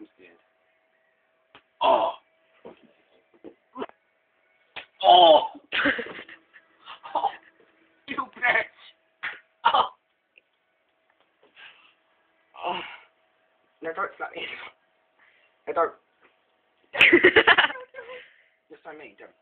I'm scared. Oh! Oh! Oh! You bitch! Oh! Oh! No, don't slap me. No, don't. Just don't me, don't.